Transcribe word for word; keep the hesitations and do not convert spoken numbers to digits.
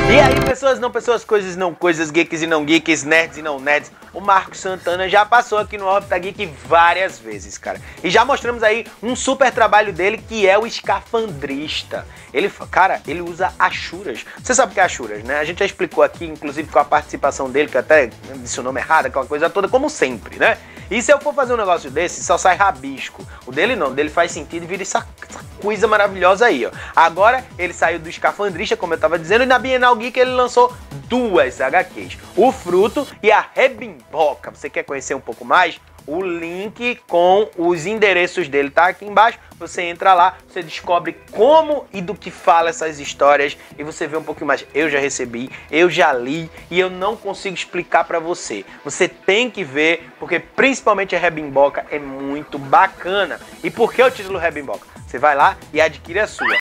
E aí, pessoas não pessoas, coisas não coisas, geeks e não geeks, nerds e não nerds, o Marcos Santana já passou aqui no Órbita Geek várias vezes, cara. E já mostramos aí um super trabalho dele, que é o escafandrista. Ele, cara, ele usa achuras. Você sabe o que é achuras, né? A gente já explicou aqui, inclusive com a participação dele, que eu até disse o nome errado, aquela coisa toda, como sempre, né? E se eu for fazer um negócio desse, só sai rabisco. O dele não, o dele faz sentido e vira essa, essa coisa maravilhosa aí, ó. Agora, ele saiu do escafandrista, como eu tava dizendo, e na Bienal Geek ele lançou duas agá quês. O Fruto e a Rebimboca. Você quer conhecer um pouco mais? O link com os endereços dele tá aqui embaixo. Você entra lá, você descobre como e do que fala essas histórias e você vê um pouquinho mais. Eu já recebi, eu já li e eu não consigo explicar pra você. Você tem que ver, porque principalmente a Rebimboca é muito bacana. E por que o título Rebimboca? Você vai lá e adquire a sua.